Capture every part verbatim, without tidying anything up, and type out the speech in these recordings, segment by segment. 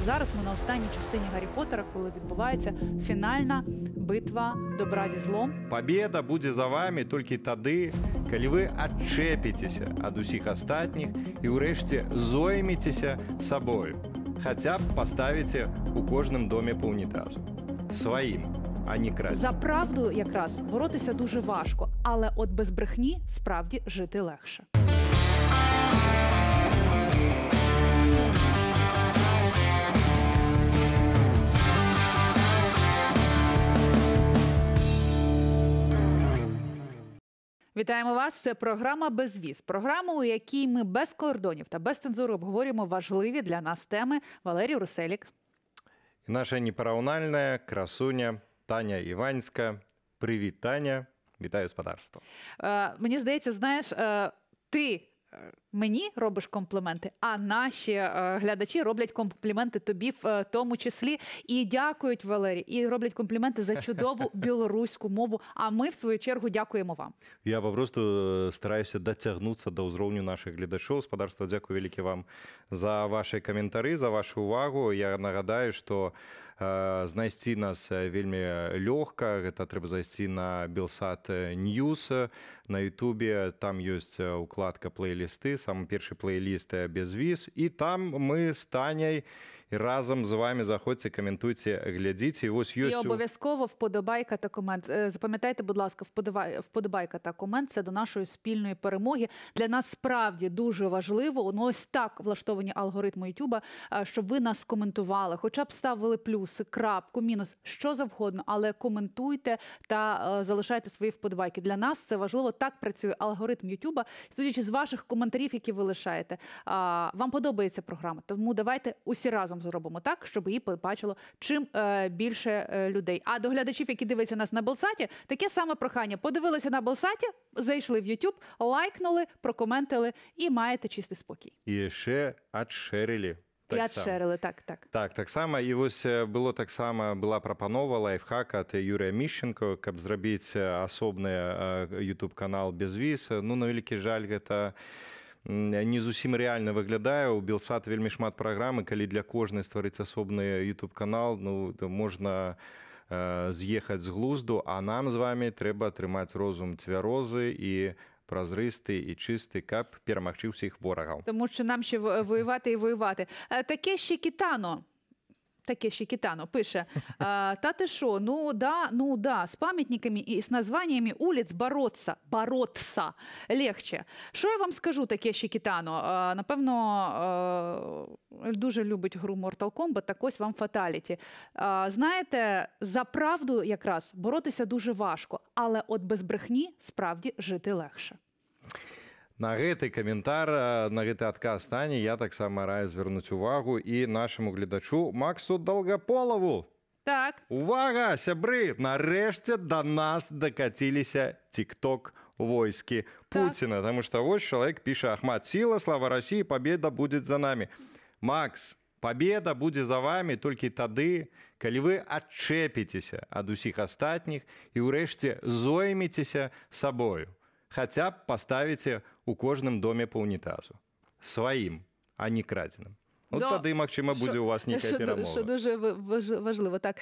зараз ми на останній частині Гаррі Поттера, коли відбувається фінальна битва добра зі злом. Победа буде за вами тільки тоді, коли ви відчепитеся від усіх остатніх і врешті зойметеся собою. Хоча б поставите у кожному домі по унітазу. Своїм, а не краденим. За правду якраз боротися дуже важко, але от без брехні справді жити легше. Вітаємо вас. Це програма «Безвіз». Програма, у якій ми без кордонів та без цензури обговорюємо важливі для нас теми. Валерій Руселік. І наша непорівняльна красуня Таня Іванська. Привіт, Таня. Вітаю господарство. Е, мені здається, знаєш, е, ти мені робиш компліменти, а наші е, глядачі роблять компліменти тобі в е, тому числі. І дякують, Валерій, і роблять компліменти за чудову білоруську мову. А ми, в свою чергу, дякуємо вам. Я попросту стараюся дотягнутися до узровню наших глядачів. Господарство, дякую велике вам за ваші коментарі, за вашу увагу. Я нагадаю, що е, знайти нас вельми легко. Це треба зайти на Белсат News на Ютубі. Там є укладка плейлисти. Самый перший плейлист без віз. І там ми з Танею разом з вами заходьте, коментуйте, глядіть. І ось є... І обов'язково вподобайка та комент. Запам'ятайте, будь ласка, вподобайка та комент – це до нашої спільної перемоги. Для нас справді дуже важливо, ну ось так влаштовані алгоритми Ютуба, щоб ви нас коментували, хоча б ставили плюси, крапку, мінус, що завгодно, але коментуйте та залишайте свої вподобайки. Для нас це важливо, так працює алгоритм Ютуба. Судячи з ваших коментарів, які ви лишаєте, вам подобається програма, тому давайте усі разом зробимо так, щоб її побачило чим е, більше е, людей. А до глядачів, які дивляться нас на Белсаті, таке саме прохання. Подивилися на Белсаті, зайшли в Ютуб, лайкнули, прокоментили і маєте чистий спокій. І ще адшерили. Так і адшерили, так, так. Так, так само. І ось було так само, була пропанова лайфхака від Юрія Міщенко, щоб зробити особний ютуб-канал без віз. Ну, на великий жаль, це не зусім реально виглядає. У Белсат вельми шмат програм, і коли для кожної створиться особний ютуб-канал, ну, то можна е, з'їхати з глузду, а нам з вами треба тримати розум цвярозий і прозристий і чистий, щоб перемогти всіх ворогів. Тому що нам ще воювати і воювати. Таке ще Кітано. Таке ще Кітано пише, та ти що, ну да, ну да, з пам'ятниками і з названнями улиць бороться, бороться легче. Що я вам скажу, таке ще Кітано? Напевно, дуже любить гру Mortal Kombat, так ось вам Fatality. Знаєте, за правду якраз боротися дуже важко, але от без брехні справді жити легше. На гэты каментар, на гэты адказ Тані я таксама раю звярнуць увагу і нашаму гледачу Максу Долгополову. Так. Увага, сябры! Нарэшце да нас дакаціліся тик-ток войскі Путіна. Таму што вось чалавек піша: Ахмат, сила, слава России, победа будет за нами. Макс, победа будзе за вами толькі тады, калі вы адчэпіцеся ад усіх астатніх і ўрэшце зоймецеся сабою. Хаця б паставіце у кожным доме по унітазу. Сваім, а не крадзеным. От До... тады, магчыма, будзе у вас нейкая перамога. Що дуже важливо. Так.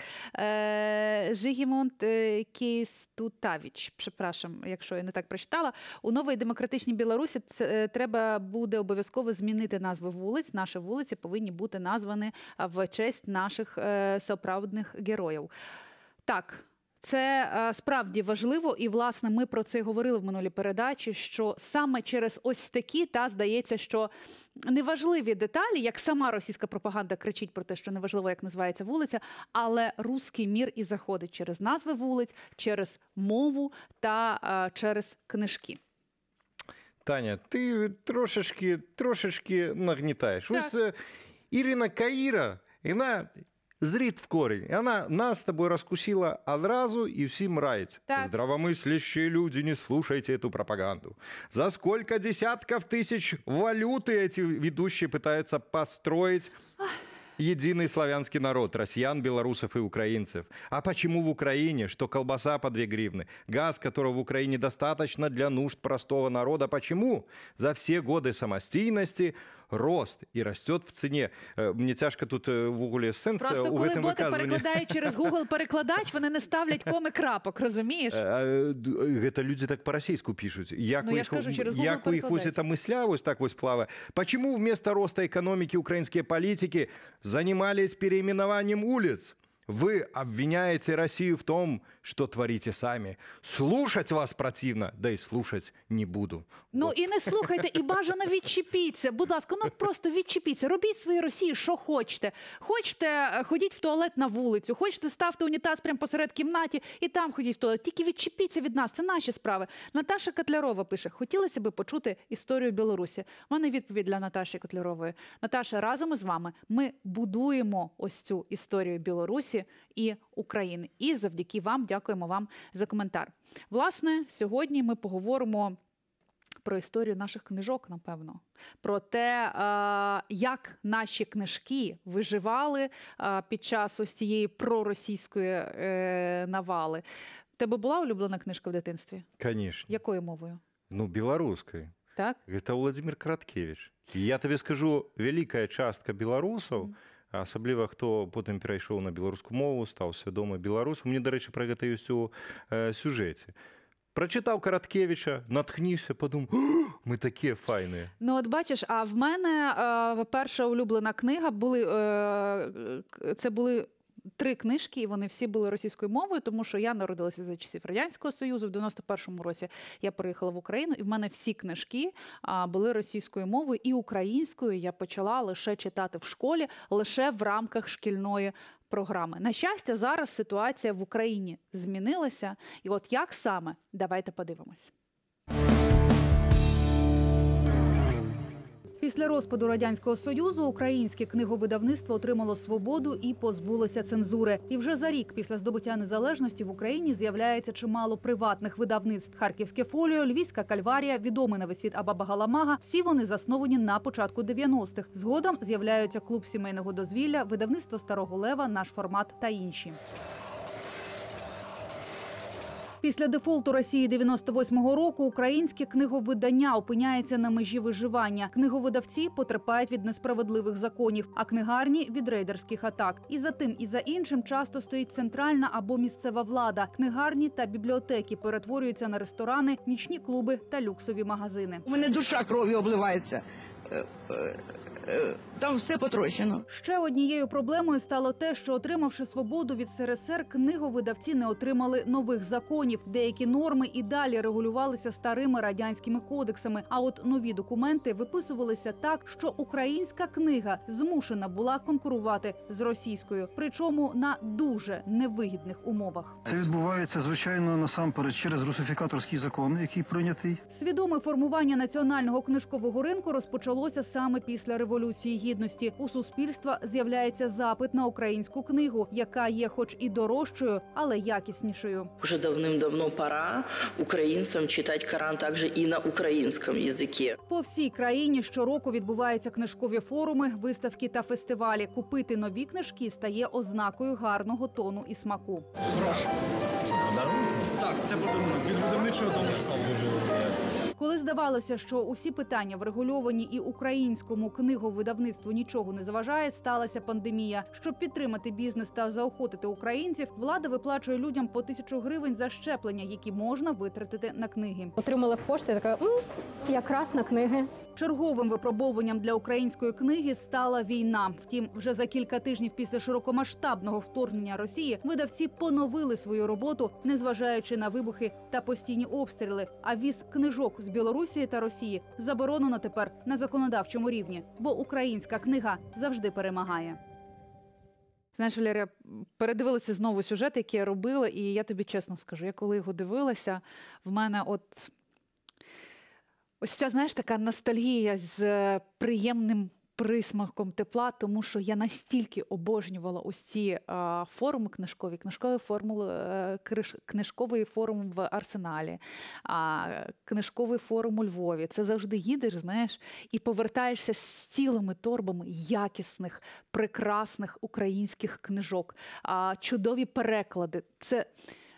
Е, Жигімонт Кейстутавіч, прzepraszam, якщо я не так прочитала, у новій демократичній Білорусі це, треба буде обов'язково змінити назви вулиць. Наші вулиці повинні бути названі в честь наших е, справжніх героїв. Так. Це е, справді важливо, і, власне, ми про це говорили в минулій передачі, що саме через ось такі, та, здається, що неважливі деталі, як сама російська пропаганда кричить про те, що неважливо, як називається вулиця, але руський мір і заходить через назви вулиць, через мову та е, через книжки. Таня, ти трошечки, трошечки нагнітаєш. Так. Ось Ірина Каїра, вона... зрит в корень. И она нас с тобой раскусила одразу и всем раить. Так. Здравомыслящие люди, не слушайте эту пропаганду. За сколько десятков тысяч валюты эти ведущие пытаются построить единый славянский народ, россиян, белорусов и украинцев. А почему в Украине, что колбаса по две гривны, газ, которого в Украине достаточно для нужд простого народа? Почему? За все годы самостийности рост і растет в ціні. Мені тяжко тут в уголі сенс у Просто гэтым коли боти выказыванні. перекладають через Google перекладач, вони не ставлять коми крапок, розумієш? Гэта люди так по-расейску пишут. Як Ну, у я іх, ж кажу, через Google як у іх ось перекладач. эта мысля ось так ось плаває. Почему вместо роста экономики украинские политики занимались переименованием улиц? Вы обвиняете Россию в том, что творите сами. Слушать вас противно, да и слушать не буду. Ну Вот. і не слухайте, і бажано відчепіться. Будь ласка, ну просто відчепіться. Робіть своїй Росії, що хочете. Хочете, е, ходіть в туалет на вулицю. Хочете, ставте унітаз прямо посеред кімнаті і там ходіть в туалет. Тільки відчепіться від нас, це наші справи. Наташа Котлярова пише, хотілося би почути історію Білорусі. У мене відповідь для Наташі Котлярової. Наташа, разом із вами ми будуємо ось цю історію Білорусі і України. І завдяки вам, дякуємо вам за коментар. Власне, сьогодні ми поговоримо про історію наших книжок, напевно. Про те, як наші книжки виживали під час ось цієї проросійської навали. В тебе була улюблена книжка в дитинстві? Конечно. Якою мовою? Ну, белорусской. Так? Это Владимир Краткевич. І я тобі скажу, велика частка білорусів, mm. асабліва хто потім перейшов на білоруську мову, став свідомий білорусом. Мені, до речі, про це є у е, сюжеті. Прочитав Короткевича, натхнівся, подумав, ми такі файні. Ну от бачиш, а в мене е, перша улюблена книга, були, е, це були три книжки, і вони всі були російською мовою, тому що я народилася за часів Радянського Союзу, в дев'яносто першому році я приїхала в Україну, і в мене всі книжки а, були російською мовою, і українською я почала лише читати в школі, лише в рамках шкільної програми. На щастя, зараз ситуація в Україні змінилася, і от як саме? Давайте подивимось. Після розпаду Радянського Союзу українське книговидавництво отримало свободу і позбулося цензури. І вже за рік після здобуття незалежності в Україні з'являється чимало приватних видавництв. Харківське фоліо, Львівська кальварія, відомий на весь світ Абаба Галамага – всі вони засновані на початку дев'яностих. Згодом з'являються клуб сімейного дозвілля, видавництво Старого Лева, Наш формат та інші. Після дефолту Росії дев'яносто восьмого року українське книговидання опиняється на межі виживання. Книговидавці потерпають від несправедливих законів, а книгарні – від рейдерських атак. І за тим, і за іншим часто стоїть центральна або місцева влада. Книгарні та бібліотеки перетворюються на ресторани, нічні клуби та люксові магазини. У мене душа кров'ю обливається. Там все потрощено. Ще однією проблемою стало те, що, отримавши свободу від СРСР, книговидавці не отримали нових законів. Деякі норми і далі регулювалися старими радянськими кодексами, а от нові документи виписувалися так, що українська книга змушена була конкурувати з російською, причому на дуже невигідних умовах. Це відбувається, звичайно, насамперед через русифікаторський закон, який прийнятий. Свідоме формування національного книжкового ринку розпочалося саме після Революції Гідності. У суспільства з'являється запит на українську книгу, яка є хоч і дорожчою, але якіснішою. Уже давним-давно пора українцям читати Коран також і на українському язикі. По всій країні щороку відбуваються книжкові форуми, виставки та фестивалі. Купити нові книжки стає ознакою гарного тону і смаку. Прошу. Так, це подарунок від видавничого дому школи. Дуже Коли здавалося, що усі питання врегульовані і українському книговидавництву нічого не заважає, сталася пандемія. Щоб підтримати бізнес та заохотити українців, влада виплачує людям по тисячу гривень за щеплення, які можна витратити на книги. Отримала кошти, така, м, якраз на книги. Черговим випробовуванням для української книги стала війна. Втім, вже за кілька тижнів після широкомасштабного вторгнення Росії видавці поновили свою роботу, незважаючи на вибухи та постійні обстріли. А віз книжок з Білорусі та Росії заборонено тепер на законодавчому рівні, бо українська книга завжди перемагає. Знаєш, Валерія, передивилася знову сюжет, який я робила, і я тобі чесно скажу, я коли його дивилася, в мене от... Ось ця, знаєш, така ностальгія з приємним присмаком тепла, тому що я настільки обожнювала ось ці а, форуми книжкові, книжковий формул, криш, книжковий форум в Арсеналі, а, книжковий форум у Львові. Це завжди їдеш, знаєш, і повертаєшся з цілими торбами якісних, прекрасних українських книжок, а, чудові переклади. Це...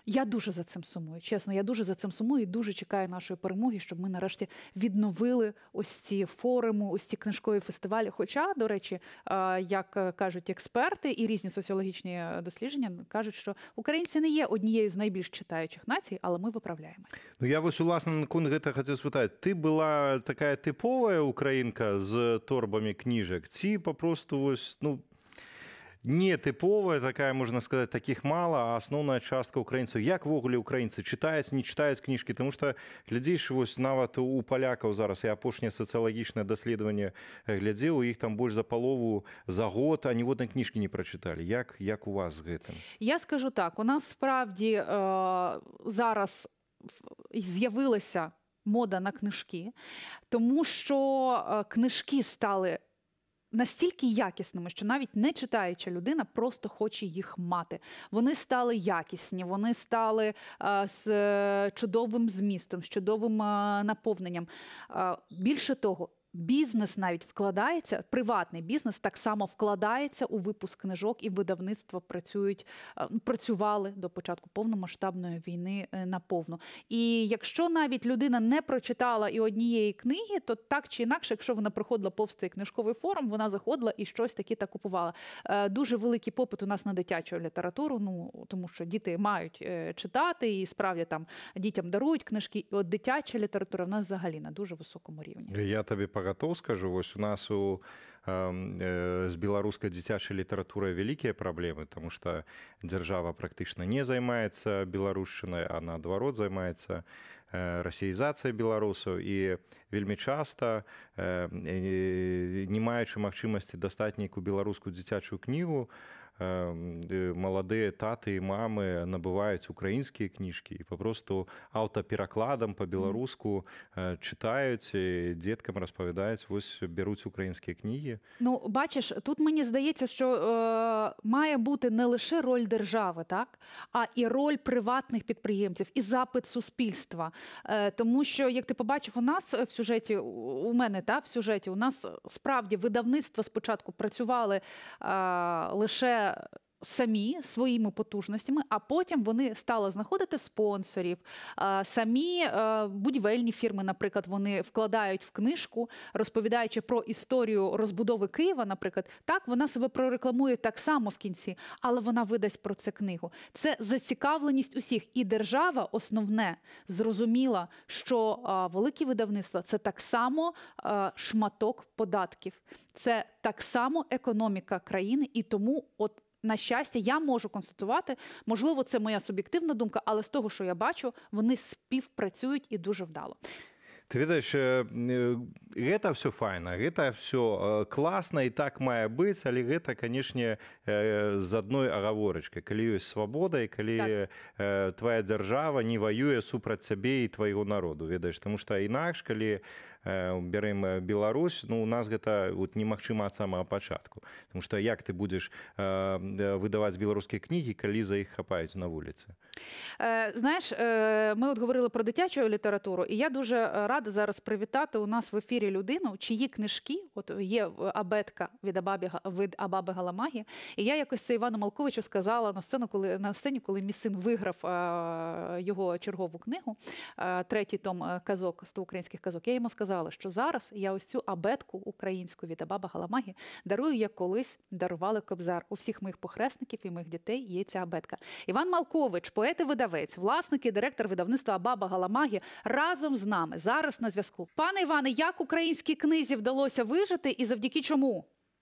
Я дуже за цим сумую, чесно, я дуже за цим сумую і дуже чекаю нашої перемоги, щоб ми нарешті відновили ось ці форуми, ось ці книжкові фестивалі. Хоча, до речі, як кажуть експерти і різні соціологічні дослідження, кажуть, що українці не є однією з найбільш читаючих націй, але ми виправляємось. Ну я вось уласна наконт гэта хацеў спытаць. Ты была такая тыповая украінка з торбамі кніжак, ці папросту вось, ну, не тыповая, такая, можна сказаць, такіх мала, а асноўная частка украінцаў. Як ввогуле украінцы чытаюць, не чытаюць кніжкі? Таму што, глядзіш, вось нават у палякаў зараз, я апошняе сацыялагічнае даследаванне глядзеў, у іх там больш за палову за год, а ніводнай кніжкі не прачыталі. Як, як у вас з гэтым? Я скажу так, у нас справді е, зараз з'явилася мода на книжки, тому що е, книжки стали настільки якісними, що навіть не читаюча людина просто хоче їх мати. Вони стали якісні, вони стали а, з е, чудовим змістом, з чудовим а, наповненням. А, більше того, бізнес навіть вкладається, приватний бізнес так само вкладається у випуск книжок, і видавництва працюють, працювали до початку повномасштабної війни наповну. І якщо навіть людина не прочитала і однієї книги, то так чи інакше, якщо вона проходила повз цей книжковий форум, вона заходила і щось таке та купувала. Дуже великий попит у нас на дитячу літературу, ну, тому що діти мають читати, і справді там дітям дарують книжки, і от дитяча література в нас взагалі на дуже високому рівні. Я тобі пагатоў скажу, вось у нас у з беларускай дзіцячай літаратурай вялікія праблемы, таму што дзяржава практычна не займаецца беларушчынай, а наадварот займаецца расеізацыяй беларусаў, і вельмі часта, не маючы магчымасці дастаць нейкую беларускую дзіцячую кнігу, маладыя таты і мамы набываюць украінскія кніжкі і папросту аўтаперакладам па-беларуску чытаюць, дзеткам распавядаюць, вось бяруць українські книги. Ну, бачиш, тут мені здається, що е, має бути не лише роль держави, так, а і роль приватних підприємців, і запит суспільства. Е, тому що, як ти побачив у нас в сюжеті, у мене, та, в сюжеті, у нас справді видавництва спочатку працювали е, лише самі своїми потужностями, а потім вони стали знаходити спонсорів. Самі будівельні фірми, наприклад, вони вкладають в книжку, розповідаючи про історію розбудови Києва, наприклад. Так, вона себе прорекламує так само в кінці, але вона видасть про це книгу. Це зацікавленість усіх. І держава, основне, зрозуміла, що великі видавництва – це так само шматок податків. Це так само економіка країни, і тому от на щастя, я можу констатувати, можливо, це моя суб'єктивна думка, але з того, що я бачу, вони співпрацюють і дуже вдало. Ты ведаеш, гэта все файна, гэта все класна і так мае быць, але гэта, канешне, з адной агаворачкай. Калі ёсць свабода і калі так. твоя дзяржава не ваюе супраць цябе і твайго народу, ведаеш, таму што інакш, калі бярем Беларусь, ну, у нас гэта вот немагчыма ад самага пачатку. Таму што як ты будзеш выдаваць беларускія кнігі, калі за іх хапаюць на вуліцы? Знаєш, ми от говорили про дитячу літературу, і я дуже рада зараз привітати у нас в ефірі людину, чиї книжки, от є абетка від Абаби, від Абаби Галамаги, і я якось це Івану Малковичу сказала на, сцену, коли, на сцені, коли мій син виграв а, його чергову книгу, а, третій том казок, сто українських казок, я йому сказала, що зараз я ось цю абетку українську від Абаби Галамаги дарую, як колись дарували Кобзар. У всіх моїх похресників і моїх дітей є ця абетка. Іван Малкович, поет і видавець, власник і директор видавництва Абаба Галамаги, разом з нами зараз на зв'язку. Пане Іване, як українській книзі вдалося вижити і завдяки чому?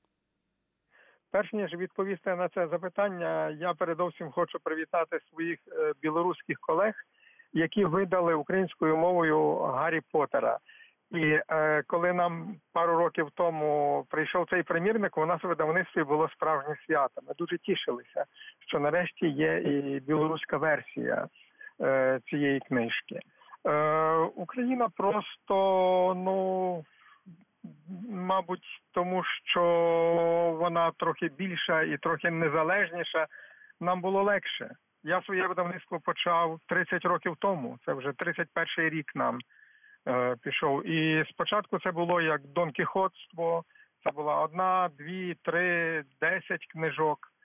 Перш ніж відповісти на це запитання, я передовсім хочу привітати своїх білоруських колег, які видали українською мовою Гаррі Поттера. І е, коли нам пару років тому прийшов цей примірник, у нас у видавництві було справжнє свято. Ми дуже тішилися, що нарешті є і білоруська версія е, цієї книжки. Е, Україна просто, ну, мабуть, тому що вона трохи більша і трохи незалежніша, нам було легше. Я своє видавництво почав тридцять років тому, це вже тридцять перший рік нам е, пішов. І спочатку це було як донкіхотство, це була одна, дві, три, десять книжок.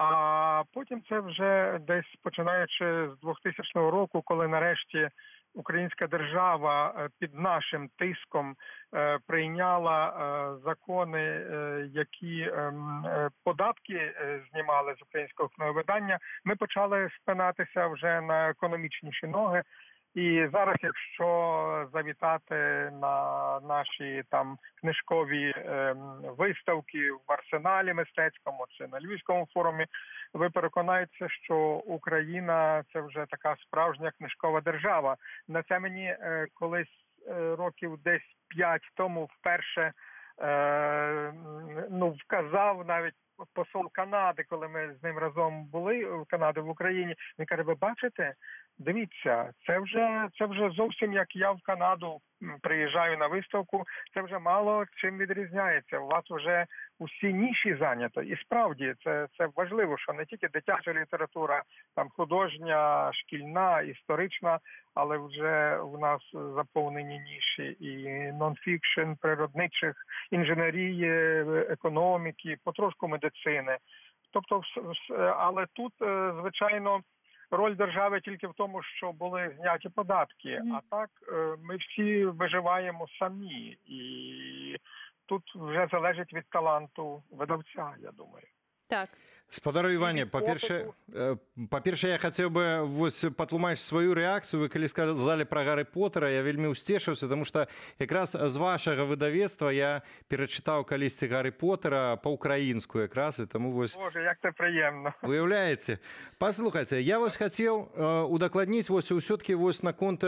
А потім це вже десь починаючи з двохтисячного року, коли нарешті українська держава під нашим тиском прийняла закони, які податки знімали з українського книговидання, ми почали спинатися вже на економічніші ноги. І зараз, якщо завітати на наші там книжкові е, виставки в Арсеналі мистецькому чи на Львівському форумі, ви переконаєтеся, що Україна – це вже така справжня книжкова держава. На це мені е, колись е, років десь п'ять тому вперше е, ну, вказав навіть посол Канади, коли ми з ним разом були в Канаді в Україні. Він каже: ви бачите, дивіться, це вже це вже зовсім як я в Канаду приїжджаю на виставку, це вже мало чим відрізняється. У вас вже усі ніші зайняті. І справді це, це важливо, що не тільки дитяча література, там художня, шкільна, історична, але вже у нас заповнені ніші і нон-фікшн, природничих, інженерії, економіки, потрошку медицини. Тобто, але тут, звичайно, роль держави тільки в тому, що були зняті податки, mm. а так ми всі виживаємо самі. І тут вже залежить від таланту видавця, я думаю. Так. Спадару Іване, па-перше, па-перше, я хацеў бы вось патлумачыць сваю рэакцыю. Вы калі сказалі пра Гаррі Поттера, я вельмі ўсцешыўся, таму што якраз з вашага выдавецтва я перачытаў калісьці Гаррі Поттера па-ўкраінску якраз, і таму вось... Боже, як це приємно. Уяўляеце? Паслухайце, я вось хацеў удакладніць вось ўсё-ткі вось наконт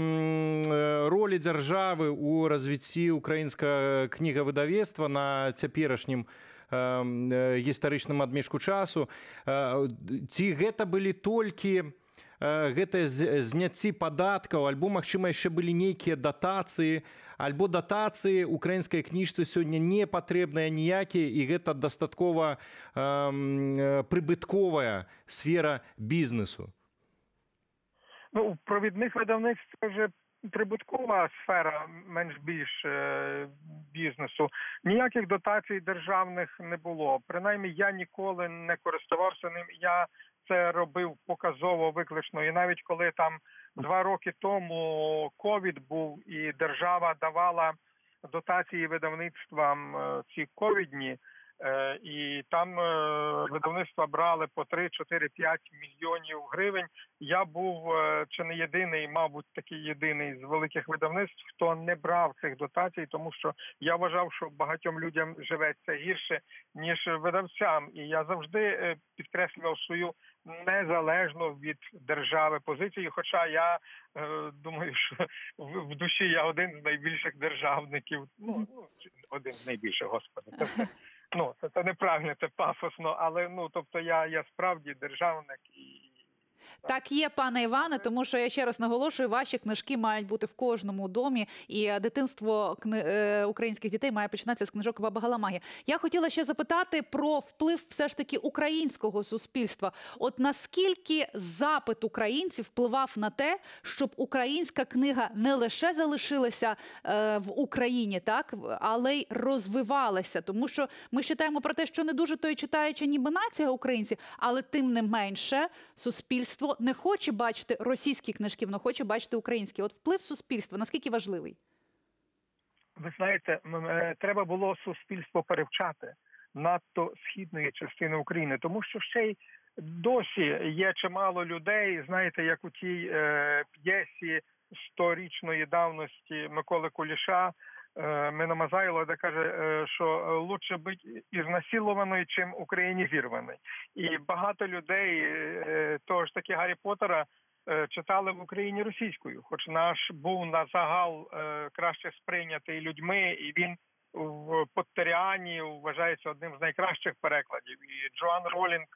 ролі дзяржавы ў развіцці ўкраінскага кнігавыдавецтва на цяперашнім гістарычным адмежку часу. Ці гэта былі толькі гэтыя зняцці падаткаў, альбо, магчыма, яшчэ былі нейкія датацыі, альбо датацыі украінскай кніжцы сёння не патрэбныя ніякія, і гэта дастаткова прыбытковая сфера бізнесу? Ну, у провідних видавництв це вже прибуткова сфера менш-більш е, бізнесу. Ніяких дотацій державних не було. Принаймні, я ніколи не користувався ним. Я це робив показово, виключно. І навіть коли там два роки тому ковід був і держава давала дотації видавництвам е, ці ковідні, е, і там е, видавництва брали по три, чотири, п'ять мільйонів гривень. Я був е, чи не єдиний, мабуть, такий єдиний з великих видавництв, хто не брав цих дотацій, тому що я вважав, що багатьом людям живеться гірше, ніж видавцям. І я завжди е, підкреслював свою незалежну від держави позицію, хоча я е, думаю, що в, в душі я один з найбільших державників. Ну, ну один з найбільших, господи. Це, ну, це, це неправильно, це пафосно, але, ну, тобто я, я справді державник і... Так є, пане Іване, тому що, я ще раз наголошую, ваші книжки мають бути в кожному домі, і дитинство кни... українських дітей має починатися з книжок Баба Галамагі. Я хотіла ще запитати про вплив все ж таки українського суспільства. От наскільки запит українців впливав на те, щоб українська книга не лише залишилася е, в Україні, так, але й розвивалася? Тому що ми читаємо про те, що не дуже то й читаюча ніби нація українців, але тим не менше суспільство не хоче бачити російські книжки, воно хоче бачити українські. От вплив суспільства, наскільки важливий? Ви знаєте, треба було суспільство перевчати надто східної частини України, тому що ще й досі є чимало людей, знаєте, як у тій е, п'єсі сторічної давності Миколи Куліша, Мина Мазайло, де каже, що лучше бути ізнасилованою, чим українізірованою. І багато людей того ж таки Гаррі Поттера читали в Україні російською, хоч наш був на загал краще сприйнятий людьми, і він в Поттеріані вважається одним з найкращих перекладів. І Джоан Ролінг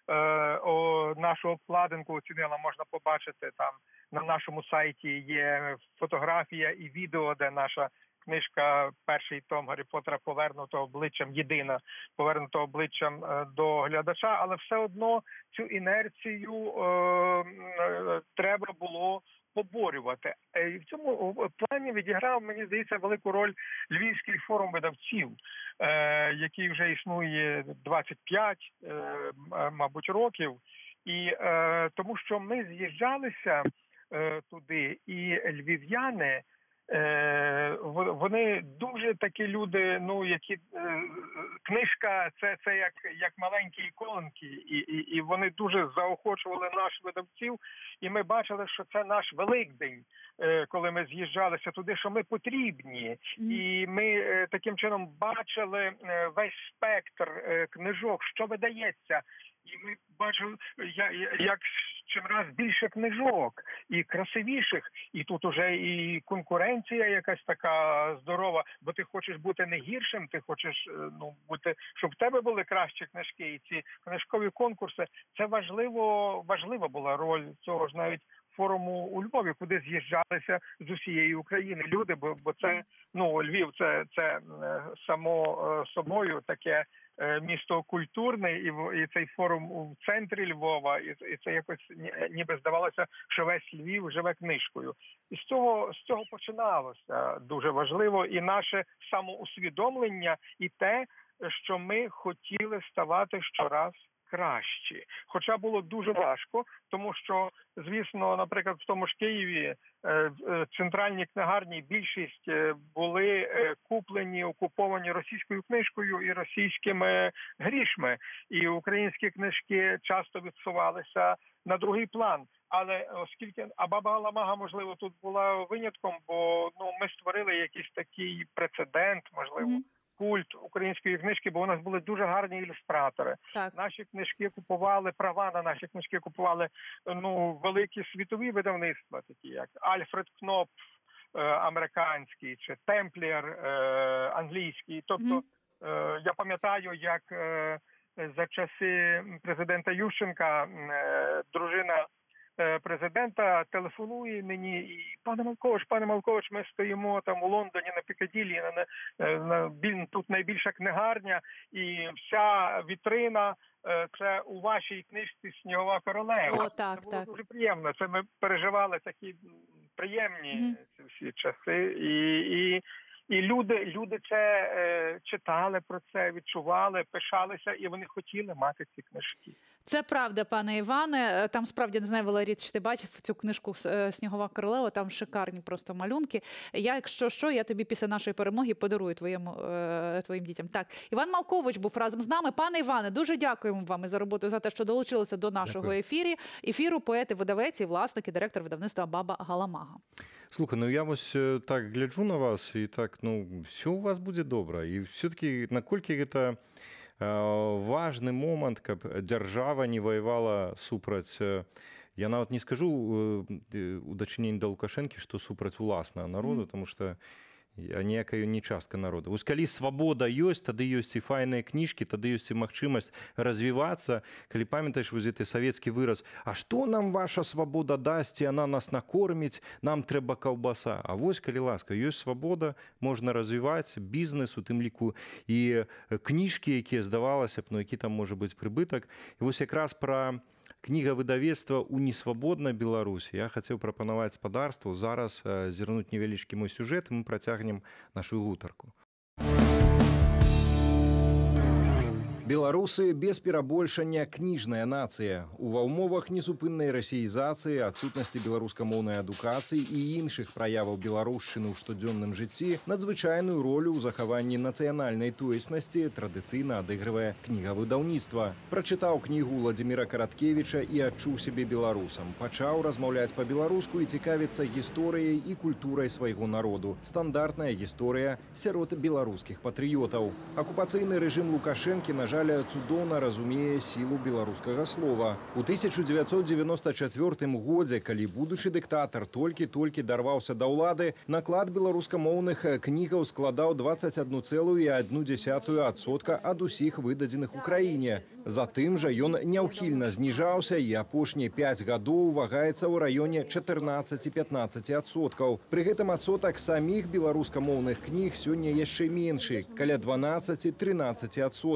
нашу обкладинку оцінила, можна побачити там на нашому сайті є фотографія і відео, де наша книжка, перший том Гаррі Поттера повернуто обличчям, єдина повернуто обличчям до глядача, але все одно цю інерцію е, треба було поборювати. І в цьому плані відіграв, мені здається, велику роль Львівський форум видавців, який вже існує двадцять п'ять, мабуть, років. І тому що ми з'їжджалися туди, і львів'яни, вони дуже такі люди, ну, які книжка це, це як, як маленькі іконки, і, і, і вони дуже заохочували наших видавців, і ми бачили, що це наш Великдень, коли ми з'їжджалися туди, що ми потрібні. І ми таким чином бачили весь спектр книжок, що видається. І ми бачили, як чимраз більше книжок, і красивіших, і тут уже і конкуренція якась така здорова, бо ти хочеш бути не гіршим, ти хочеш, ну, бути, щоб в тебе були кращі книжки, і ці книжкові конкурси, це важливо, важлива була роль цього ж навіть форуму у Львові, куди з'їжджалися з усієї України люди, бо, бо це, ну, Львів, це, це само собою таке місто культурне, і, і цей форум у центрі Львова, і, і це якось ніби здавалося, що весь Львів живе книжкою. І з цього, з цього починалося дуже важливо і наше самоусвідомлення, і те, що ми хотіли ставати щораз кращі. Хоча було дуже важко, тому що, звісно, наприклад, в тому ж Києві центральні книгарні більшість були куплені, окуповані російською книжкою і російськими грішми. І українські книжки часто відсувалися на другий план. Але оскільки, а Баба Галамага, можливо, тут була винятком, бо, ну, ми створили якийсь такий прецедент, можливо, mm-hmm. культ української книжки, бо у нас були дуже гарні ілюстратори. Так. Наші книжки купували, права на наші книжки купували, ну, великі світові видавництва, такі як Альфред Кнопф е, американський, чи Темплер е, англійський. Тобто, mm-hmm. е, я пам'ятаю, як е, за часи президента Ющенка е, дружина президента телефонує мені, і пане Малкович, пане Малкович, ми стоїмо там у Лондоні на Пікаділлі, на, на, на, тут найбільша книгарня, і вся вітрина це у вашій книжці «Снігова королева». О, так, це було так. дуже приємно. Це ми переживали такі приємні mm-hmm. всі часи, і, і І люди, люди це е, читали про це, відчували, пишалися, і вони хотіли мати ці книжки. Це правда, пане Іване. Там справді, не знаю, Валерій, чи ти бачив цю книжку «Снігова королева», там шикарні просто малюнки. Я, якщо що, я тобі після нашої перемоги подарую твоєму, е, твоїм дітям. Так, Іван Малкович був разом з нами. Пане Іване, дуже дякуємо вам за роботу, за те, що долучилися до нашого ефірі. ефіру. Поет, і видавець, і власник, і директор видавництва «Баба Галамага». Слухай, ну я ось так гляджу на вас, і так, ну, все у вас буде добре. І все-таки, наколькі це важный момент, каб дзяржава не воевала супраць, я нават не скажу у дачыненні да Лукашэнкі, што супраць уласнага народу, mm. потому што ніякая не частка народа. Вось калі свабода ёсць, тады ёсць і файныя кніжкі, тады ёсць і магчымасць развівацца. Калі памятаеш вось гэты савецкі выраз: «А што нам ваша свабода дасць, і яна нас накорміць, нам трэба каўбаса». А вось, калі ласка, ёсць свабода, можна развіваць бізнес, у тым ліку і кніжкі, якія здавалася б, ну які там можа быць прыбытак. І вось якраз пра кнігавыдавецтва ў несвабоднай Беларусі я хацеў прапанаваць спадарству зараз зірнуць невялічкі мой сюжэт, і мы працягнем нашу гутарку. Беларусы без перабольшання кніжная нацыя. Ува ўмовах несупыннай расеізацыі, адсутнасці беларускамоўнай адукацыі і іншых праяваў беларушчыны ў штодзённым жыцці надзвычайную ролю ў захаванні нацыянальнай тоеснасці традыцыйна адыгрывае кнігавыдаўніцтва. Прачытаў кнігу Владзіміра Караткевіча і адчуў сябе беларусам. Пачаў размаўляць па-беларуску і цікавіцца гісторыяй і культурай свайго народу. Стандартная гісторыя сярод беларускіх патрыётаў. Акупацыйны рэжым Лукашэнкі, на жаль, цудоўна разумее сілу беларускага слова. У тысяча дзевяцьсот дзевяноста чацвёртым годзе, калі будучы дыктатар толькі-толькі дарваўся да ўлады, наклад беларускамоўных кнігаў складаў дваццаць адну цэлую адну дзесятую адсотка ад усіх выдадзеных у краіне. Затым жа ён няўхільна зніжаўся і апошнія пяць гадоў вагаецца ў раёне чатырнаццаць-пятнаццаць адсоткаў. Пры гэтым адсотак саміх беларускамоўных кніг сёння яшчэ меншы, каля дванаццаць-трынаццаць адсоткаў.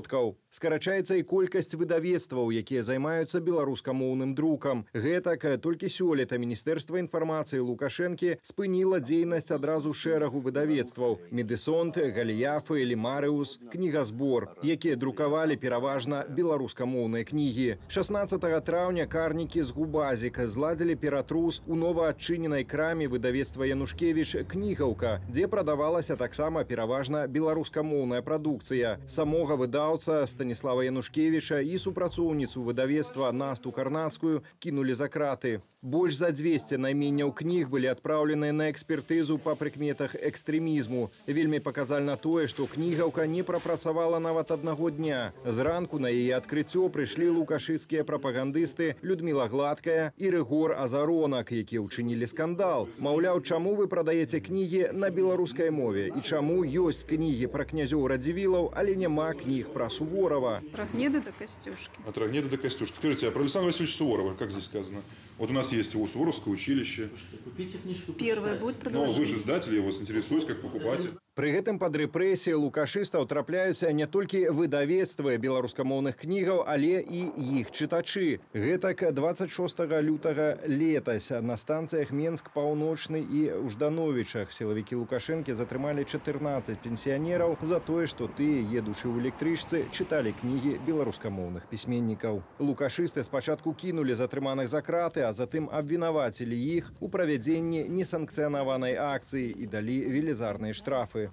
Скарачаецца і колькасць выдавецтваў, якія займаюцца беларускамоўным друкам. Гэтак, толькі сёлета Міністэрства інфармацыі Лукашэнкі спыніла дзейнасць адразу шэрагу выдавецтваў: Медысонт, Галіяфы, Лімарыус, Кнігазбор, якія друкавалі пераважна беларускамоўныя кнігі. шаснаццатага траўня карнікі з Губазік зладзілі ператрус у новаадчыненай краме выдавецтва Янушкевіч «Кнігаўка», дзе прадавалася таксама пераважна беларускамоўная прадукцыя. Самога выдаўца Станіслава Янушкевіча і супрацоўніцу выдавецтва Насту Карнацкую кінулі за краты. Больш за дзвесце найменняў кніг былі адпраўленыя на экспертызу па прыкметах экстрэмізму. Вельмі паказальна тое, што «Кнігаўка» не прапрацавала нават аднаго дня. Зранку на яе адкрыццё прыйшлі лукашысцкія прапагандысты Людміла Гладкая і Рыгор Азаронак, якія ўчынілі скандал. Маўляў, чаму вы прадаеце кнігі на беларускай мове і чаму ёсць кнігі пра князёў Радзівілаў, але няма кніг пра Суворова. От Рогнеды до Костюшки. От Рогнеды до Костюшки. Скажите, а про Александра Васильевича Суворова, как здесь сказано? Вот у нас есть его Суворовское училище. Первое будет продолжение. Но вы же издатель, я вас интересуюсь как покупатель. Пры гэтым пад рэпрэсіі лукашыстаў трапляюцца не толькі выдавецтвы беларускамоўных кнігаў, але і іх чытачы. Гэтак дваццаць шостага лютага летась на станцыях Менск, Паўночны і Уждановічах сілавікі Лукашэнкі затрымалі чатырнаццаць пенсіянераў за тое, што тыя, едучы ў электрычцы, чыталі кнігі беларускамоўных пісьменнікаў. Лукашысты спачатку кінулі затрыманых за краты, а затым абвінавацілі іх у правядзенні несанкцыянаванай акцыі і далі велізарныя штрафы.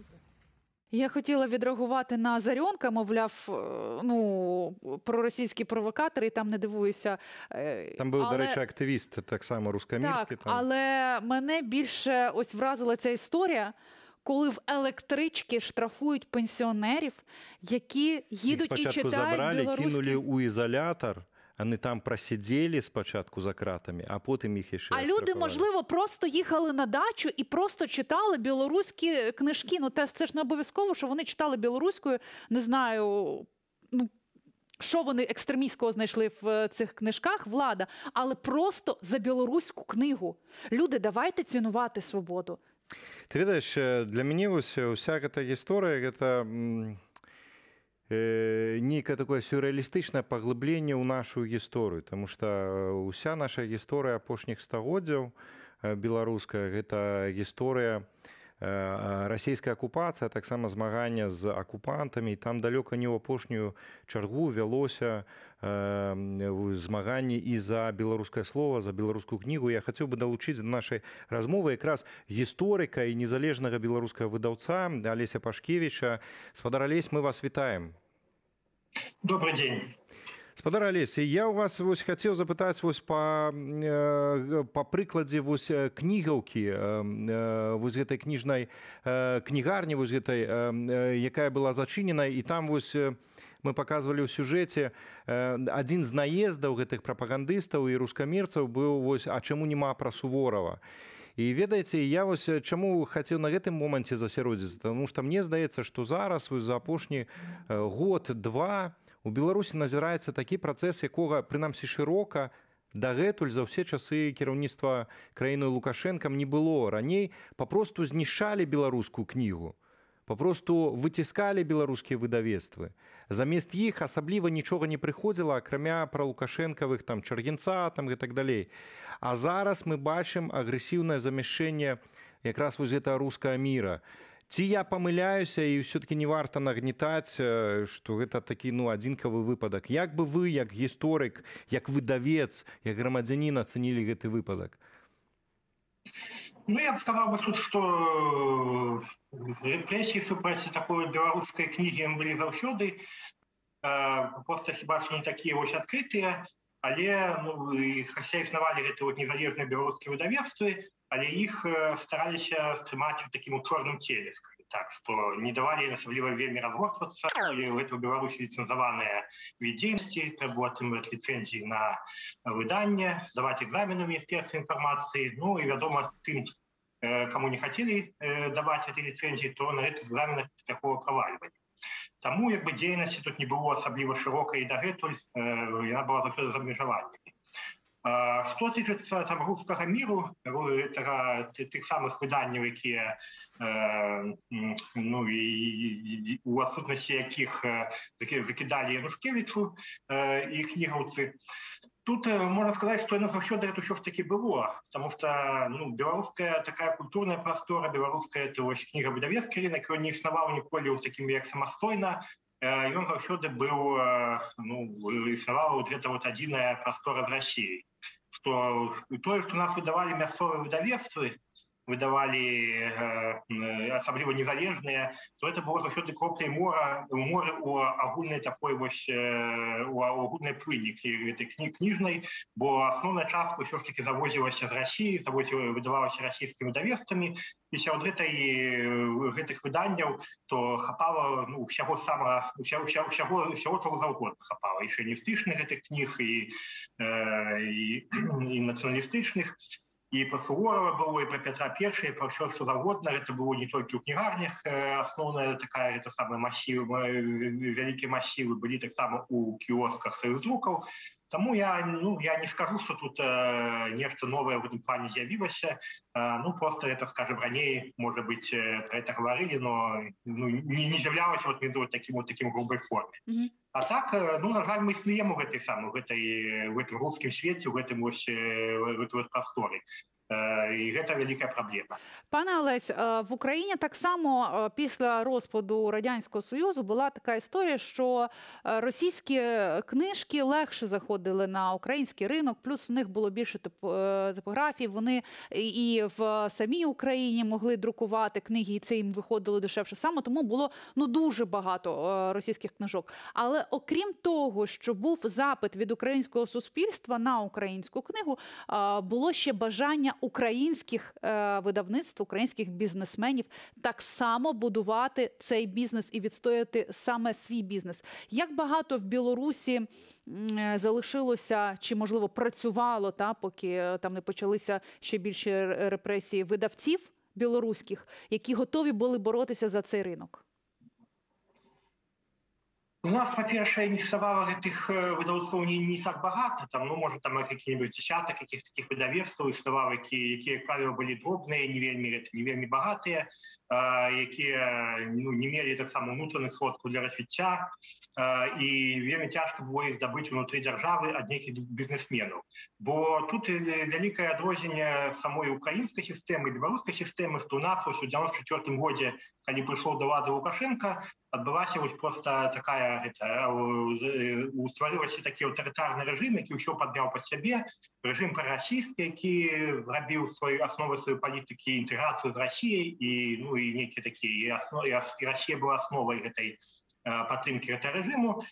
Я хотіла відреагувати на Зарьонка, мовляв, ну, проросійські провокатори, і там не дивуюся. Там був, але... до речі, активіст, так само рускомірський. Так, там. Але мене більше ось вразила ця історія, коли в електрички штрафують пенсіонерів, які їдуть і читають забрали, білоруські... кинули у ізолятор. Вони там просиділи спочатку за кратами, а потім їх ще А люди, можливо, просто їхали на дачу і просто читали білоруські книжки. Ну, це ж не обов'язково, що вони читали білоруською, не знаю, ну, що вони екстремістського знайшли в цих книжках, влада, але просто за білоруську книгу. Люди, давайте цінувати свободу. Ти видиш, для мене ось уся ця історія, це... некое такое сюрреалістычнае паглыбленне ў нашу гісторыю, потому что уся наша гісторыя апошніх стагоддзяў беларуская, гэта гісторыя расійская акупацыя, таксама змагання з акупантамі, і там далёка не ў апошнюю чаргу вялося змаганне і за беларускае слова, за беларускую кнігу. Я хацеў бы далучыць да нашай размовы якраз гісторыка і незалежнага беларускага выдаўца Алеся Пашкевіча. Спадар Алесь, мы вас вітаем. Добрый день. Спадар Алесь, я у вас вось хотел запытаць вось по, по прыкладзе вось кнігаўкі, вось гэтай кніжнай кнігарні, вось гэтай, якая была зачынена, і там вось мы показывали ў сюжэце адзін з наездаў гэтых прапагандыстаў і рускамірцаў быў вось, а чаму няма пра Суворова. І ведаеце, я вось чаму хацеў на гэтым моманце засяродзіцца, потому што мне здаецца, што зараз вось за апошні год-два у Беларусі назіраецца такі працэс, якога прынамсі шырока дагэтуль за ўсе часы кіраўніцтва краіны Лукашэнкам не было. Раней папросту знішчалі беларускую кнігу, папросту выціскалі беларускія выдавецтвы. Замест іх асабліва нічога не прыходзіла, акрамя пра лукашэнкавых там чаргенца там і так далей. А зараз мы бачым агрэсіўнае замяшчэнне якраз вось гэтага рускага міра. Ці я памыляюся і ўсё-таки не варта нагнетаць, што гэта такі ну, адзінкавы выпадак. Як бы вы, як гісторык, як выдавец, як грамадзянін ацэнілі гэты выпадак? Ну, я бы сказал бы тут, что репрессии супраць такой беларускай кнігі былі заўсёды, просто хіба што не такія вось адкрытыя, але ну, хаця існавалі гэты вот незалежныя беларускія выдавецтвы, але іх стараліся стрымаць у такім чорным целе, скажем так, што не давалі асабліва вельмі разгортвацца, але гэта ў Беларусі ліцэнзаваныя від дзейнасці, трэба было атрымаць ліцэнзіі на выданне, здаваць экзамены ў Міністэрстве інфармацыі, ну і вядома, тым, каму не хацелі даваць этой ліцэнзіі, то на гэтых экзаменах такого правальвання. Таму як бы дзейнасці тут не было асабліва шырокай і дагэтуль, яна была заўсёды з абмежаваннямі. Што тычыцца там рускага міру, тых самых выданняў, якія ну, і у адсутнасці якіх выкідалі Янушкевічу і кнігаўцы, тут можно сказать, что оно заўсёды это ўсё ж таки было, потому что ну, белорусская такая культурная простора, белорусская это вось книгавыдавецкі рынок, он не існаваў ніколі ў такім як самастойна, і он заўсёды быў, ну, існаваў вот гэта вот адзіная простора з Россией. Что тое, што нас выдавалі мясцовыя выдавецтвы, выдавалі э, асабліва незалежныя, то это было заўсёды кропляй мора, моры у агульнай такой вось э, у агульнай плыні гэтай кні, кніжнай, бо асноўная частка ўсё ж таки завозілася з России, завозіла, выдавалася расійскімі выдавецтвамі, і сярод гэтай гэтых выданняў то хапала ну ўсяго самага ўсяго ўсяго ўсяго чаго заўгодна хапала, і феміністычных гэтых кніг і э, і, і нацыяналістычных. І про Суворова было, і про Петра Першага, і про ўсё, што завгодна. Гэта было не толькі ў кнігарнях, асноўная такая, гэта самая масіў, вялікія масівы былі таксама у кіосках саюздрукаў. Таму я, ну, я не скажу, што тут э, нешта новае ў гэтым плане з'явілася. Э, ну, просто это, скажем, раней, можа быць, про это говорили, но ну, не, не з'являлася вот, вот таким вот таким грубой форме. Mm-hmm. А так, ну, на жаль, мы існуем у гэтай самай, у гэтай, у гэтым рускім свеце, у гэтым вось, у гэтай вот прасторы. І гэта вялікая праблема. Пане Олесь, в Україні так само після розпаду Радянського Союзу була така історія, що російські книжки легше заходили на український ринок, плюс в них було більше типографій, вони і в самій Україні могли друкувати книги, і це їм виходило дешевше. Саме тому було ну, дуже багато російських книжок. Але окрім того, що був запит від українського суспільства на українську книгу, було ще бажання українських е, видавництв, українських бізнесменів так само будувати цей бізнес і відстояти саме свій бізнес. Як багато в Білорусі е, залишилося, чи, можливо, працювало, та, поки там не почалися ще більші репресії, видавців білоруських, які готові були боротися за цей ринок? У нас, по-перше, не існувало гэтых видавцоў не, не так багато, там, ну, може, там какие-нибудь десяток каких таких видавецтваў існувало, які, які, як правило, были дробныя, не вельмі, не вельмі багатыя, які ну, не мелі так само внутренних сродкаў для развіцця, і вельмі цяжка было іх здабыць унутры дзяржавы ад нейкіх бізнесменаў. Бо тут вялікае адрозненне самой украінскай сістэмы і беларускай сістэмы, што у нас у девяносто четвёртым годзе, калі прыйшоў да ўлады Лукашенко, адбылася вось просто такая, гэта, стварылася такі аўтарытарны рэжым, які ўсё падмяў пад сябе, рэжым прарасійскі, які зрабіў сваю аснову сваёй палітыкі інтэграцыю з Расіяй, і ну і нейкія такія, і Расія была асновай гэтай падтрымкі гэтага рэжыму.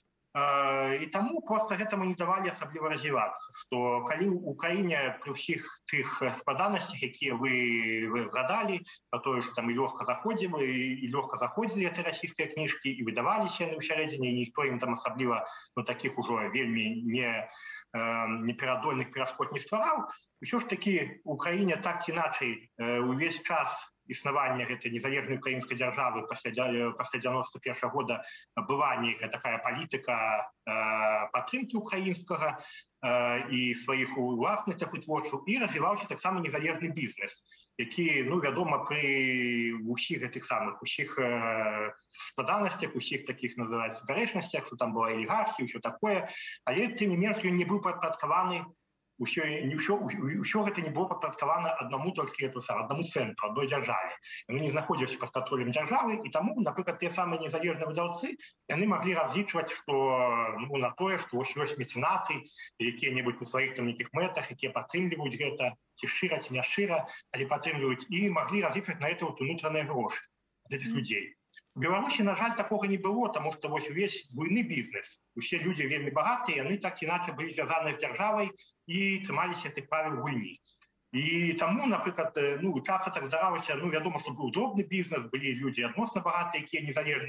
І таму просто гэтаму не давалі асабліва развівацца, што калі ў Украіне пры ўсіх тых складанасцях, якія вы, вы згадалі, про тое, што там і лёгка заходзілі, і лёгка заходзілі гэтыя расійскія кніжкі, і выдаваліся яны ўсярэдзіне, і ніхто ім там асабліва ну, такіх ужо вельмі не, неперадольных перашкод не ствараў, ўсё ж такі ў Украіне так ці іначай увесь час існавання гэтай незалежнай украінскай дзяржавы пасля девяносто первого года была нейкая такая палітыка э, падтрымкі украінскага э, і сваіх уласных вытворцаў, і развіваўся таксама незалежны бізнес, які, ну, вядома, пры ўсіх гэтых самых, усіх э, складанасцях, усіх такіх, называецца, дарэчнасцях, што там была алігархія, ўсё такое, але, тым не менш, ён не быў падпарадкаваны Усё, усё, усё гэта не было падпарадкавана аднаму толькі аднаму цэнтру, адной дзяржаве. Яны не знаходзіліся пад кантролем дзяржавы, і таму, напрыклад, тыя самыя незалежныя выдаўцы, яны маглі разлічваць, што ну, на тое, што ось ёсць мецэнаты, якія-небудзь на сваіх там нейкіх мэтах, якія падтрымліваюць гэта, ці шчыра, ці не шчыра, але падтрымліваюць, і маглі разлічваць на гэта вот унутраныя грошы ад гэтых людзей. В Беларусі, на жаль, такога не было, тому што вось увесь буйны бізнес, усе людзі вельмі багатыя, яны так ці іначай былі звязаны з дзяржавай і трымаліся тых правіл гульні. І таму, напрыклад, ну, часта так здаралася, ну, вядома, што быў дробны бізнес, былі людзі адносна багатыя, якія незалежныя,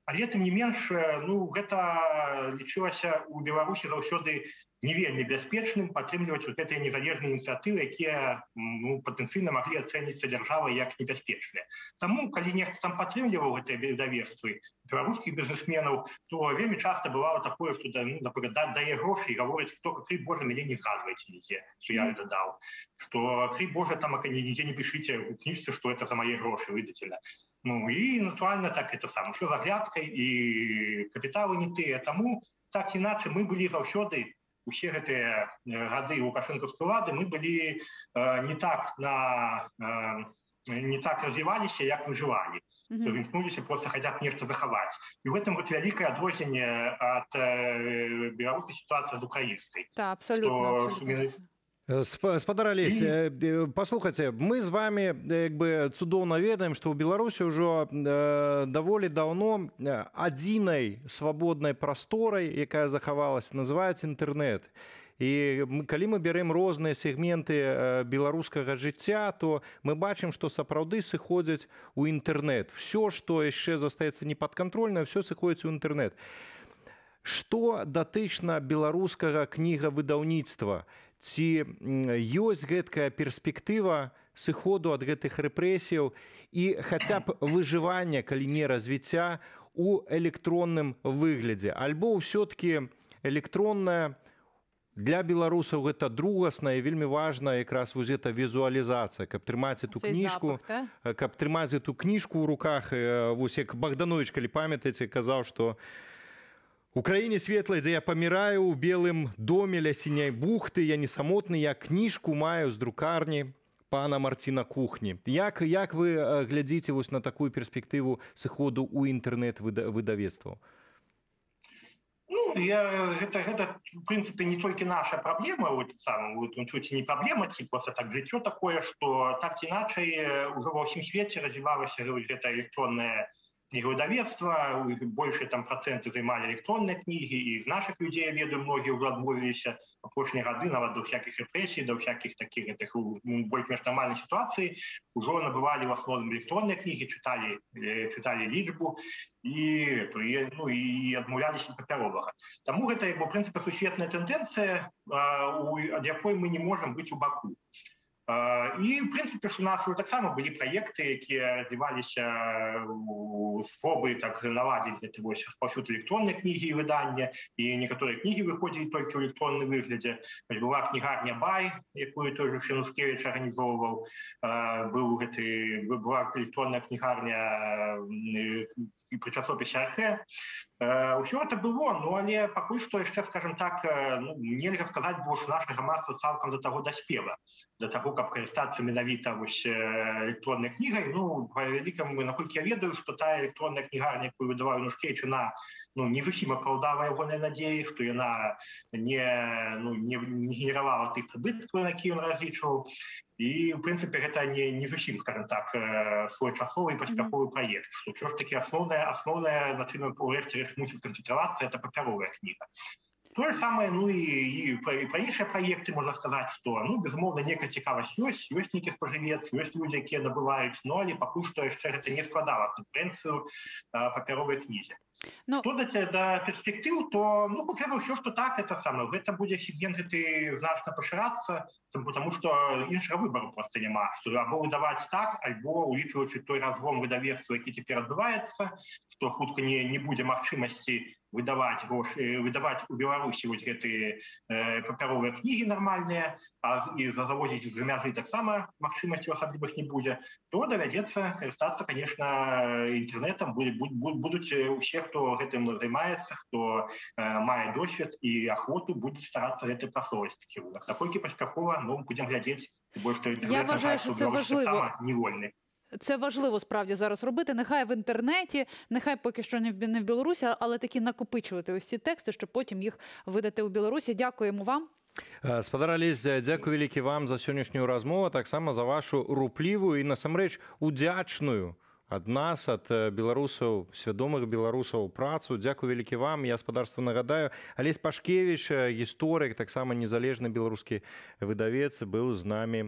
Але тым не менш, ну гэта лічылася ў Беларусі заўсёды не вельмі бяспечным падтрымліваць вот гэтыя незалежныя ініцыятывы, якія ну, патэнцыйна маглі ацэніцца дзяржавай як небяспечныя. Таму калі нехта там падтрымліваў гэтыя выдавецтвы беларускіх бізнесменаў, то вельмі часта бывало такое, што ну, напрыклад, дае грошы і гаворыць, што крый Божа, мяне не згадвайце нідзе, што я гэта даў. Што крый Божа, там нідзе не пішыце у кніжцы, што это за мае грошы выдацельна. Ну і натуральна так это сам, що з аглядкай і капіталы не тыя. Таму так ці іначай мы былі заўсёды усе гэтыя гады лукашэнкаўскай улады мы былі э, не так на э, не так развіваліся, як выжывалі. Mm-hmm. Імкнуліся просто хаця б нешта захаваць. І ў гэтым вот вялікае адрозненне ад э, беларускай сітуацыі ад украінскай. Так, абсолютно. Спадар Алесь, паслухайце, мы з вами як бы цудоўна ведаем, што ў Беларусі ўжо э, даволі даўно адзінай свабоднай прасторай, якая захавалася, называюць інтэрнэт. І калі мы бярем розныя сегменты беларускага жыцця, то мы бачым, што сапраўды сыходзяць у інтэрнэт. Всё, што яшчэ застаецца непадкантрольна, всё сыходзіць у інтэрнэт. Што датычна беларускага кнігавыдаўніцтва? Ці ёсць гэткая перспектыва сыходу ад гэтых рэпрэсіяў і хаця б выжывання, калі не развіцця, у электронным выглядзе? Альбо ўсё-ткі электронная для беларусаў гэта другасная і вельмі важная якраз вось эта візуалізацыя, каб трымаць эту кніжку, каб трымаць эту кніжку ў руках, вось як Богданович, калі памятаеце, казаў, што у краіне светлай, дзе я паміраю, у белым доме ля сіняй бухты, я не самотны, я кніжку маю з друкарні пана Марціна Кухні. Як, як вы глядзіце вось на такую перспектыву сыходу ў інтэрнэт-выдавецтваў? Ну, я, гэта, гэта, в прынцыпе, не толькі наша праблема, вот, сам, вот, не праблема, ці просто так жыццё такое, што так ці іначай ўжо ва ўсім свеце развівалася гэта электронная кнігавыдавецтва, большыя там працэнты займалі электронныя кнігі, і з нашых людзей, я ведаю, многія ўжо адмовіліся апошнія гады, нават да ўсякіх рэпрэсій, да ўсякіх такіх гэтых больш-менш нармальнай сітуацыі, ужо набывалі ў асноўным электронныя кнігі, чыталі, чыталі лічбу, і, ну, і адмаўляліся папяровага. Таму гэта, в прынцыпе, сусветная тэндэнцыя, ад якой мы не можам быць у баку. І, в прынцыпе, у нас уже таксама былі праекты, якія развіваліся у спробы так наладзіць гэты вось распаўсюд электроннай кнігі і выдання, і некаторыя кнігі выходзілі толькі ў электронным выглядзе. Была кнігарня Бай, якую той же Фінускевіч арганізоўваў, быў гэты, была электронная кнігарня пры часопісе Архэ. Усё это было, ну, але пакуль што яшчэ, скажем так, ну, нельга сказаць, бо што наша грамадства цалкам да таго даспела, да таго, каб карыстацца менавіта вось электроннай кнігай. Ну, па вялікаму, наколькі я ведаю, што тая электронная кнігарня, якую выдаваў Янушкевіч, яна ну, не зусім апраўдала ягоныя надзеі, што яна не, ну, не, не генеравала тых прыбыткаў, на які ён разлічваў. І, в прынцыпе, гэта не, не зусім, скажем так, своечасовы і паспяховы праект. Што ўсё ж такі асноўная, асноўная, на чым урэшце рэч мусіць канцэнтравацца, это папяровая кніга. То же самое, ну и, и, про, и про іншыя праекты можна сказаць, што, ну, безумоўна, некая цікавасць ёсць, ёсць нейкі спажывец, ёсць людзі, якія набываюць, но але пакуль што яшчэ гэта не складала канкурэнцыю папяровай кнізе. Но... Што да, да перспектыў, то, ну, хутчэй за ўсё, што так, это самае, гэта будзе сегмент гэты значна пашырацца, потому што іншага выбару проста няма, што або выдаваць так, альбо улічваючы той разгром выдавецтва, які цяпер адбываецца, што хутка не, не будзе магчымасці выдаваць грошы, выдаваць у Беларусі вось гэтыя э, папяровыя кнігі нармальныя, а і завозіць з мяжы таксама магчымасці асаблівых не будзе, то давядзецца карыстацца, конечно, інтэрнэтам, будуць усе, хто гэтым займаецца, хто э, мае досвед і ахвоту, будуць старацца гэта прасоўваць такі ўлад. Наколькі паспяхова, ну, будзем глядзець, бо што інтэрнэт, на жаль, што таксама невольны. Це важливо справді зараз робити. Нехай в інтернеті, нехай поки що не в Білорусі, але таки накопичувати ось ці тексти, щоб потім їх видати у Білорусі. Дякуємо вам. Спадар Алесь, дякую вялікі вам за сённяшнюю размову, таксама за вашу руплівую і, насамрэч, удзячную ад нас, ад беларусаў, свядомых беларусаў працу. Дякую вялікі вам. Я спадарству нагадаю, Алесь Пашкевіч, гісторык, таксама незалежны беларускі выдавец, быў з намі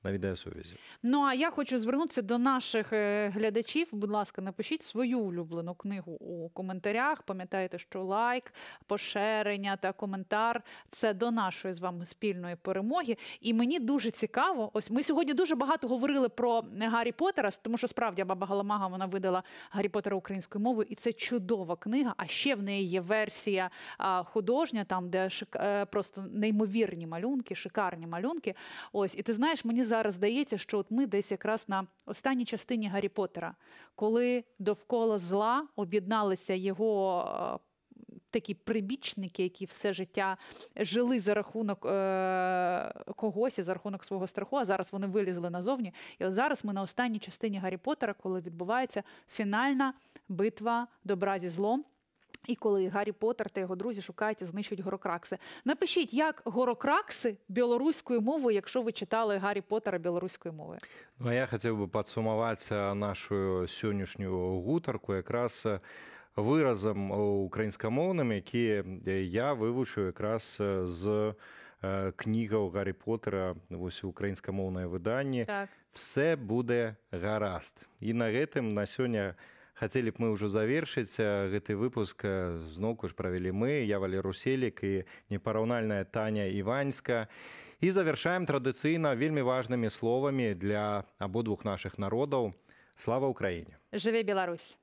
на відеосувязі. Ну, а я хочу звернутися до наших е, глядачів. Будь ласка, напишіть свою улюблену книгу у коментарях. Пам'ятайте, що лайк, поширення та коментар – це до нашої з вами спільної перемоги. І мені дуже цікаво, ось ми сьогодні дуже багато говорили про Гаррі Поттера, тому що справді Баба Галамага, вона видала Гаррі Поттера українською мовою, і це чудова книга, а ще в неї є версія а, художня, там, де шик... е, просто неймовірні малюнки, шикарні малюнки. Ось, і ти знаєш, мені зараз здається, що от ми десь якраз на останній частині Гаррі Поттера, коли довкола зла об'єдналися його такі прибічники, які все життя жили за рахунок е- когось і за рахунок свого страху, а зараз вони вилізли назовні. І от зараз ми на останній частині Гаррі Поттера, коли відбувається фінальна битва добра зі злом. І коли Гаррі Поттер та його друзі шукають і знищують горокракси. Напишіть, як горокракси білоруською мовою, якщо ви читали Гаррі Поттера білоруською мовою. Ну, а я хотів би підсумувати нашу сьогоднішню гутарку якраз виразом українськомовним, які я вивчив якраз з книги Гаррі Поттера, ось українськомовне видання. Так. Все буде гаразд. І на гэтым на сёння хотели б мы ўжо завершыць гэты выпуск. Зноўку ж правялі мы, я Валерий Руселік і непараўнальная Таня Іванська. І завяршаем традыцыйна вельмі важнымі словамі для абодвух нашых народаў. Слава Украіне! Жыве Беларусь!